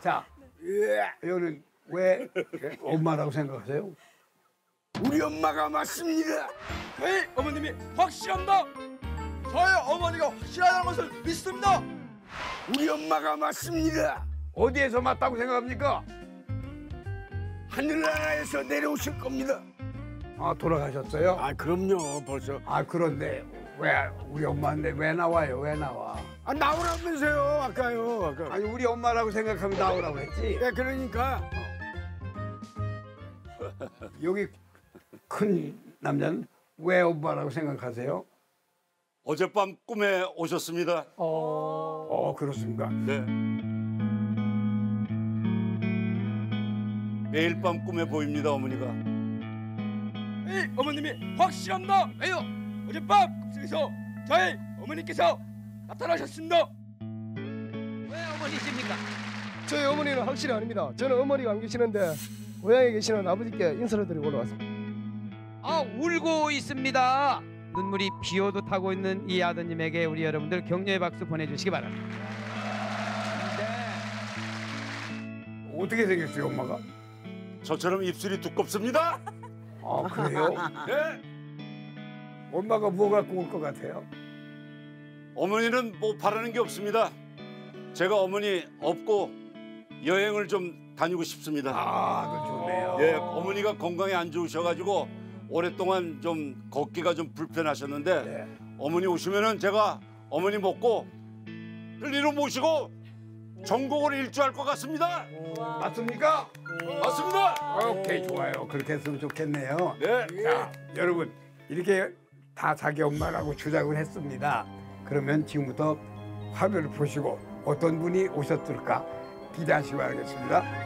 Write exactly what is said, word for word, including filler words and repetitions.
자, 여기는 왜 엄마라고 생각하세요? 우리 엄마가 맞습니다. 저희 어머님이 확실합니다. 저희 어머니가 확실하다는 것을 믿습니다. 우리 엄마가 맞습니다. 어디에서 맞다고 생각합니까? 하늘나라에서 내려오실 겁니다. 아, 돌아가셨어요? 아 그럼요 벌써. 아, 그런데 왜 우리 엄마인데 왜 나와요? 왜 나와? 아 나오라면서요 아까요. 아까. 아니, 우리 엄마라고 생각하면 나오라고 했지. 예 그러니까 여기 큰 남자는 왜 엄마라고 생각하세요? 어젯밤 꿈에 오셨습니다. 어, 그렇습니까? 네. 매일 밤 꿈에 보입니다, 어머니가. 저희 어머님이 확실합니다. 왜요? 어젯밤 꿈속에서 저희 어머니께서 나타나셨습니다. 왜 어머니십니까? 저희 어머니는 확실히 아닙니다. 저는 어머니가 안 계시는데 고향에 계시는 아버지께 인사를 드리고 올라왔습니다. 아, 울고 있습니다. 눈물이 비오도 타고 있는 이 아드님에게 우리 여러분들 격려의 박수 보내주시기 바랍니다. 어떻게 생겼어요, 엄마가? 저처럼 입술이 두껍습니다. 아, 그래요? 네. 엄마가 뭐 갖고 올 것 같아요? 어머니는 뭐 바라는 게 없습니다. 제가 어머니 업고 여행을 좀 다니고 싶습니다. 아, 그 좋네요. 예, 어머니가 건강이 안 좋으셔가지고 오랫동안 좀 걷기가 좀 불편하셨는데 네. 어머니 오시면은 제가 어머니 먹고 끌리로 모시고 전국을 일주할 것 같습니다. 맞습니까? 맞습니다. 오케이, 좋아요. 그렇게 했으면 좋겠네요. 네. 자, 여러분, 이렇게 다 자기 엄마라고 주장을 했습니다. 그러면 지금부터 화면을 보시고 어떤 분이 오셨을까 기대하시기 바라겠습니다.